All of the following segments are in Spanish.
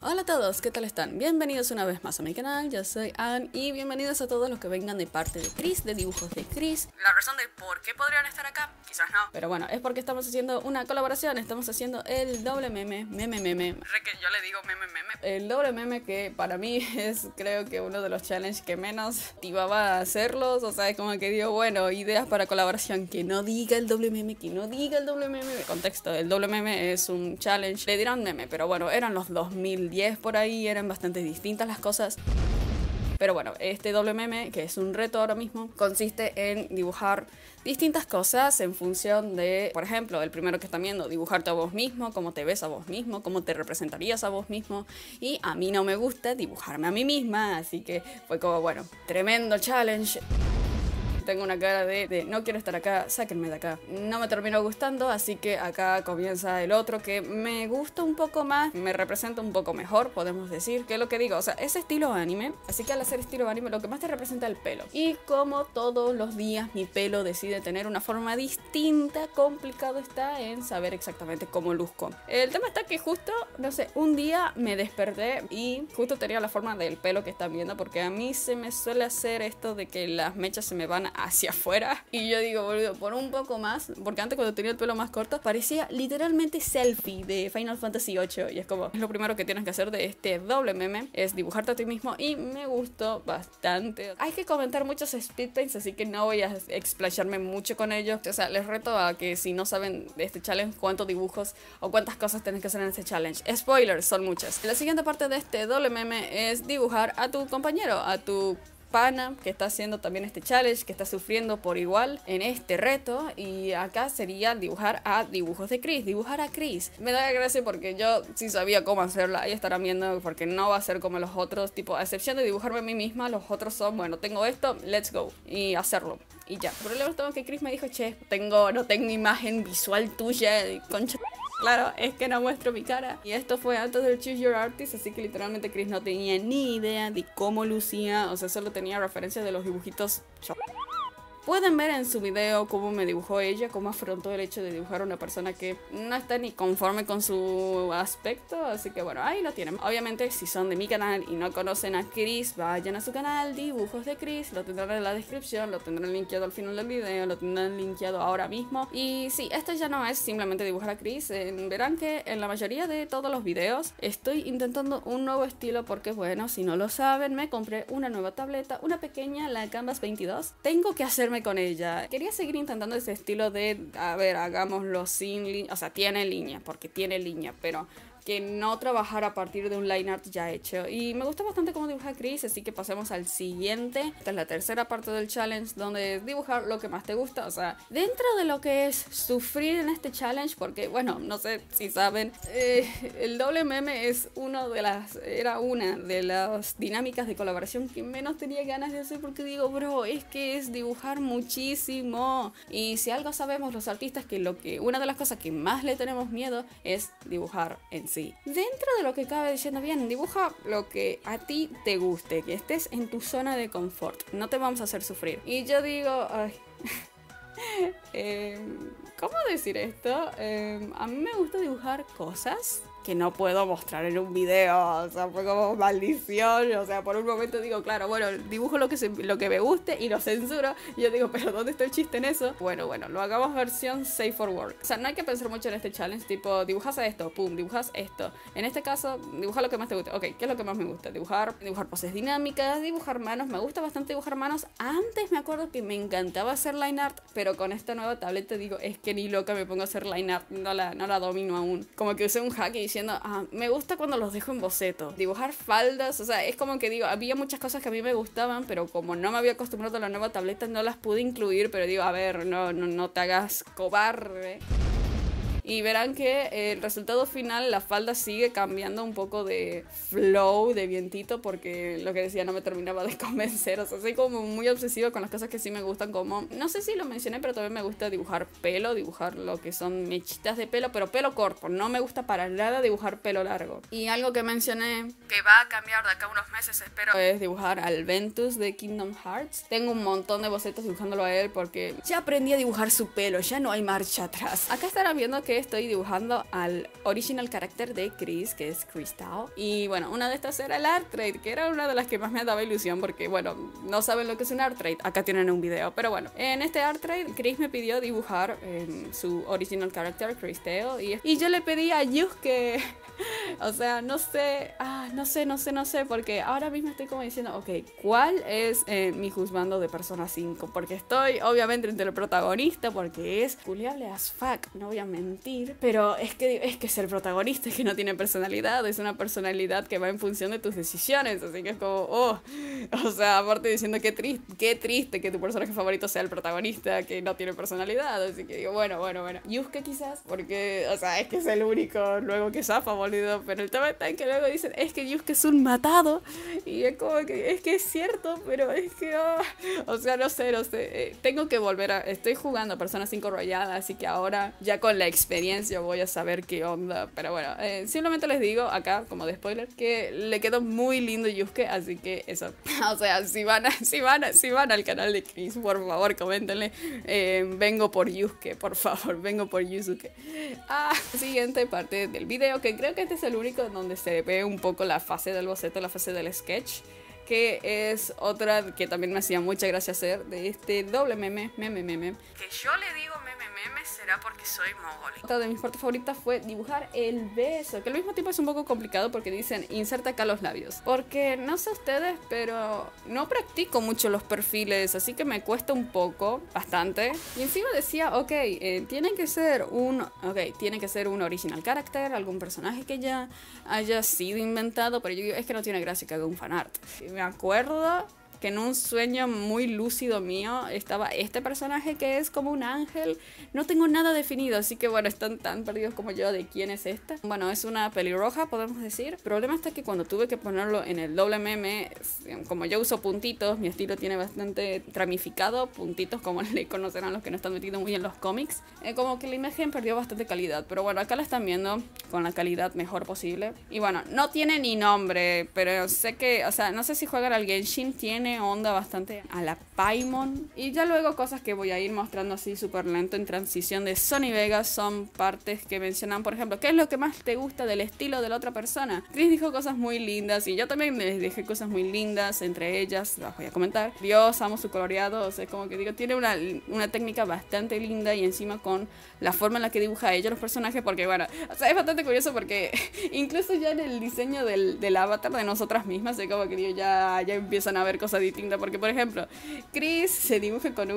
Hola a todos, ¿qué tal están? Bienvenidos una vez más a mi canal, yo soy Ann y bienvenidos a todos los que vengan de parte de Chris, de dibujos de Chris. La razón de por qué podrían estar acá, quizás no, pero bueno, es porque estamos haciendo una colaboración, estamos haciendo el doble meme, que yo le digo meme. El doble meme que para mí es creo que uno de los challenges que menos motivaba a hacerlos, o sea, es como que digo, bueno, ideas para colaboración, que no diga el doble meme, contexto, el doble meme es un challenge, le dirán meme, pero bueno, eran los 2010 por ahí, eran bastante distintas las cosas. Pero bueno, este doble meme, que es un reto ahora mismo, consiste en dibujar distintas cosas en función de, por ejemplo, el primero que están viendo, dibujarte a vos mismo, cómo te ves a vos mismo, cómo te representarías a vos mismo. Y a mí no me gusta dibujarme a mí misma, así que fue como, bueno, tremendo challenge. Tengo una cara de no quiero estar acá, sáquenme de acá. No me terminó gustando, así que acá comienza el otro que me gusta un poco más, me representa un poco mejor, podemos decir, que es lo que digo, o sea, es estilo anime, así que al hacer estilo anime lo que más te representa es el pelo. Y como todos los días mi pelo decide tener una forma distinta, complicado está en saber exactamente cómo luzco. El tema está que justo, no sé, un día me desperté y justo tenía la forma del pelo que están viendo, porque a mí se me suele hacer esto de que las mechas se me van hacia afuera y yo digo, boludo, por un poco más, porque antes cuando tenía el pelo más corto parecía literalmente selfie de Final Fantasy VIII, y es como, es lo primero que tienes que hacer de este doble meme, es dibujarte a ti mismo, y me gustó bastante. Hay que comentar muchos speed paints, así que no voy a explayarme mucho con ellos, o sea, les reto a que si no saben de este challenge cuántos dibujos o cuántas cosas tenés que hacer en este challenge. Spoilers, son muchas. La siguiente parte de este doble meme es dibujar a tu compañero, a tu pana que está haciendo también este challenge, que está sufriendo por igual en este reto, y acá sería dibujar a dibujos de Chris, dibujar a Chris. Me da gracia porque yo sí sabía cómo hacerla, ahí estarán viendo, porque no va a ser como los otros, tipo, a excepción de dibujarme a mí misma, los otros son, bueno, tengo esto, let's go, y hacerlo, y ya. El problema es que Chris me dijo, che, no tengo imagen visual tuya, concha. Claro, es que no muestro mi cara. Y esto fue antes del Choose Your Artist, así que literalmente Chris no tenía ni idea de cómo lucía. O sea, solo tenía referencias de los dibujitos. Pueden ver en su video cómo me dibujó ella, cómo afrontó el hecho de dibujar a una persona que no está ni conforme con su aspecto, así que bueno, ahí lo tienen. Obviamente, si son de mi canal y no conocen a Chris, vayan a su canal, Dibujos de Chris, lo tendrán en la descripción, lo tendrán linkeado al final del video, lo tendrán linkeado ahora mismo. Y sí, esto ya no es simplemente dibujar a Chris, verán que en la mayoría de todos los videos estoy intentando un nuevo estilo porque, bueno, si no lo saben, me compré una nueva tableta, una pequeña, la Canvas 22. Tengo que hacerme con ella. Quería seguir intentando ese estilo de, a ver, hagámoslo sin línea, o sea, tiene línea, porque tiene línea, pero que no trabajar a partir de un line art ya hecho. Y me gusta bastante cómo dibuja Chris, así que pasemos al siguiente. Esta es la tercera parte del challenge, donde es dibujar lo que más te gusta, o sea, dentro de lo que es sufrir en este challenge, porque bueno, no sé si saben, el doble meme es era una de las dinámicas de colaboración que menos tenía ganas de hacer, porque digo, bro, es que es dibujar muchísimo, y si algo sabemos los artistas, que una de las cosas que más le tenemos miedo es dibujar en sí. Dentro de lo que cabe diciendo, bien, dibuja lo que a ti te guste, que estés en tu zona de confort, no te vamos a hacer sufrir. Y yo digo, ay, ¿cómo decir esto? A mí me gusta dibujar cosas que no puedo mostrar en un video, o sea, fue como maldición, o sea, por un momento digo, claro, bueno, dibujo lo que me guste y lo censuro, y yo digo, pero ¿dónde está el chiste en eso? Bueno, lo hagamos versión safe for work, o sea, no hay que pensar mucho en este challenge, tipo, dibujas esto, pum, dibujas esto, en este caso, dibuja lo que más te guste, ok, ¿qué es lo que más me gusta? Dibujar poses dinámicas, dibujar manos, me gusta bastante dibujar manos. Antes me acuerdo que me encantaba hacer line art, pero con esta nueva tableta digo, es que ni loca me pongo a hacer line art, no la domino aún, como que usé un hack y diciendo, me gusta cuando los dejo en boceto, dibujar faldas, o sea, es como que digo, había muchas cosas que a mí me gustaban, pero como no me había acostumbrado a la nueva tableta no las pude incluir, pero digo, a ver, no te hagas cobarde. Y verán que el resultado final, la falda sigue cambiando un poco de flow, de vientito, porque lo que decía no me terminaba de convencer. O sea, soy como muy obsesiva con las cosas que sí me gustan, como, no sé si lo mencioné, pero también me gusta dibujar pelo, dibujar lo que son mechitas de pelo, pero pelo corto. No me gusta para nada dibujar pelo largo. Y algo que mencioné, que va a cambiar de acá a unos meses, espero, es dibujar al Ventus de Kingdom Hearts. Tengo un montón de bocetos dibujándolo a él porque ya aprendí a dibujar su pelo, ya no hay marcha atrás. Acá estarán viendo que estoy dibujando al original character de Chris, que es Crystal. Y bueno, una de estas era el art trade, que era una de las que más me daba ilusión, porque bueno, no saben lo que es un art trade, acá tienen un video. Pero bueno, en este art trade Chris me pidió dibujar su original character, Crystal, y yo le pedí a Yusuke. O sea, no sé, porque ahora mismo estoy como diciendo, ok, ¿cuál es mi juzgando de Persona 5? Porque estoy obviamente entre el protagonista, porque es culiable as fuck, no voy a mentir, pero es que es el protagonista, es que no tiene personalidad, es una personalidad que va en función de tus decisiones, así que es como, o sea, aparte diciendo qué triste que tu personaje favorito sea el protagonista que no tiene personalidad, así que digo, bueno, Yusuke quizás, porque, o sea, es que es el único luego que zafa, boludo, pero el tema está en que luego dicen, es que Yusuke es un matado, y es como que, es que es cierto, pero es que, o sea, no sé, tengo que volver estoy jugando a Persona 5 Royal, así que ahora ya con la experiencia voy a saber qué onda, pero bueno, simplemente les digo acá, como de spoiler, que le quedó muy lindo Yusuke, así que eso, o sea, si van al canal de Chris, por favor, coméntenle, vengo por Yusuke, por favor, vengo por Yusuke. Siguiente parte del video, que creo que este es el único donde se ve un poco la fase del boceto, la fase del sketch, que es otra que también me hacía mucha gracia hacer, de este doble meme, que yo le digo meme, será porque soy mogol. Otra de mis partes favoritas fue dibujar el beso, que al mismo tiempo es un poco complicado porque dicen inserta acá los labios, porque no sé ustedes, pero no practico mucho los perfiles, así que me cuesta un poco, bastante, y encima decía, ok, tiene que ser un original character, algún personaje que ya haya sido inventado, pero yo digo, es que no tiene gracia que haga un fanart. Me acuerdo que en un sueño muy lúcido mío estaba este personaje que es como un ángel. No tengo nada definido, así que bueno, están tan perdidos como yo de quién es esta. Bueno, es una pelirroja, podemos decir. El problema está que cuando tuve que ponerlo en el doble meme, como yo uso puntitos, mi estilo tiene bastante tramificado, puntitos como le conocerán los que no están metidos muy en los cómics. Como que la imagen perdió bastante calidad, pero bueno, acá la están viendo con la calidad mejor posible. Y bueno, no tiene ni nombre, pero sé que, o sea, no sé si juegan al Genshin, tiene onda bastante a la Paimon. Y ya luego cosas que voy a ir mostrando así súper lento en transición de Sony Vegas son partes que mencionan, por ejemplo, ¿qué es lo que más te gusta del estilo de la otra persona? Chris dijo cosas muy lindas y yo también les dije cosas muy lindas, entre ellas las voy a comentar. Dios, amo su coloreado, o sea, como que digo, tiene una técnica bastante linda y encima con la forma en la que dibuja ella los personajes, porque bueno, o sea, es bastante curioso porque incluso ya en el diseño del avatar de nosotras mismas, es como que digo, ya empiezan a ver cosas distintas, porque por ejemplo, Chris se dibuja con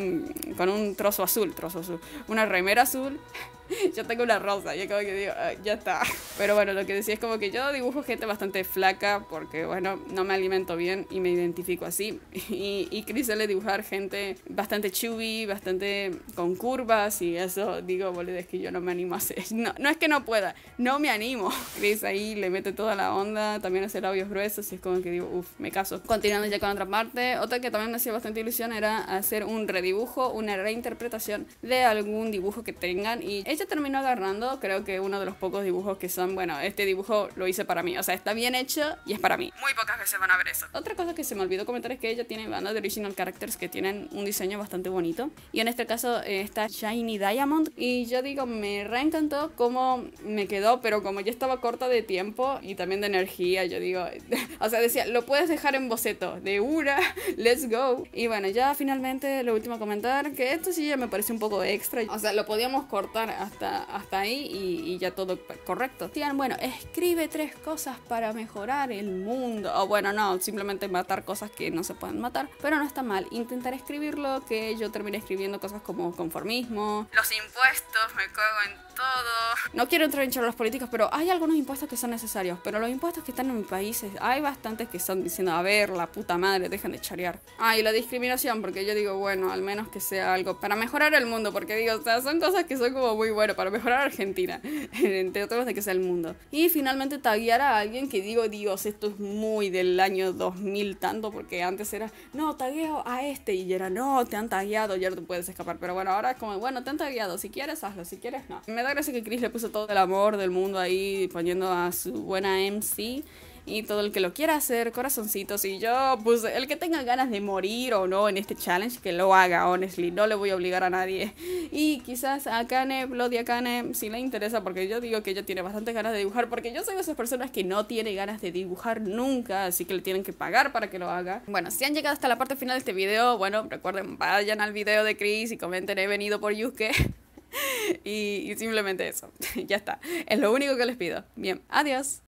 un trozo azul, una remera azul. Yo tengo una rosa, yo como que digo, ya está. Pero bueno, lo que decía es como que yo dibujo gente bastante flaca porque, bueno, no me alimento bien y me identifico así. Y Chris suele dibujar gente bastante chubby, bastante con curvas y eso, digo, boludo, es que yo no me animo a hacer. No es que no pueda, no me animo. Chris ahí le mete toda la onda, también hace labios gruesos y es como que digo, uff, me caso. Continuando ya con otra parte, otra que también me hacía bastante ilusión era hacer un redibujo, una reinterpretación de algún dibujo que tengan, y ella terminó agarrando, creo que uno de los pocos dibujos que son, bueno, este dibujo lo hice para mí, o sea, está bien hecho y es para mí. Muy pocas veces van a ver eso. Otra cosa que se me olvidó comentar es que ella tiene bandas de original characters que tienen un diseño bastante bonito, y en este caso está Shiny Diamond, y yo digo, me reencantó cómo me quedó, pero como ya estaba corta de tiempo y también de energía, yo digo, o sea, decía, lo puedes dejar en boceto, de una, let's go. Y bueno, ya finalmente lo último a comentar, que esto sí ya me parece un poco extra, o sea, lo podíamos cortar hasta ahí y ya todo correcto. Decían, bueno, escribe 3 cosas para mejorar el mundo, o bueno, no, simplemente matar cosas que no se pueden matar, pero no está mal intentar escribirlo, que yo terminé escribiendo cosas como conformismo, los impuestos, me cago en todo. No quiero entrar en charlas políticas, pero hay algunos impuestos que son necesarios, pero los impuestos que están en mi país, hay bastantes que están diciendo, a ver, la puta madre, dejen de charear. Y la discriminación, porque yo digo, bueno, al menos que sea algo para mejorar el mundo, porque digo, o sea, son cosas que son como muy bueno para mejorar Argentina, entre otros de que sea el mundo. Y finalmente taguear a alguien que digo, Dios, esto es muy del año 2000 tanto, porque antes era, no, tagueo a este, y era, no, te han tagueado, ya no te puedes escapar, pero bueno, ahora es como, bueno, te han tagueado, si quieres hazlo, si quieres no. Me da gracia que Chris le puso todo el amor del mundo ahí, poniendo a su buena MC. Y todo el que lo quiera hacer, corazoncitos. Y yo, pues el que tenga ganas de morir o no en este challenge, que lo haga, honestly. No le voy a obligar a nadie. Y quizás a Akane, Bloody Akane, si le interesa, porque yo digo que ella tiene bastantes ganas de dibujar, porque yo soy de esas personas que no tiene ganas de dibujar nunca, así que le tienen que pagar para que lo haga. Bueno, si han llegado hasta la parte final de este video, bueno, recuerden, vayan al video de Chris y comenten he venido por Yusuke. y simplemente eso, ya está, es lo único que les pido. Bien, adiós.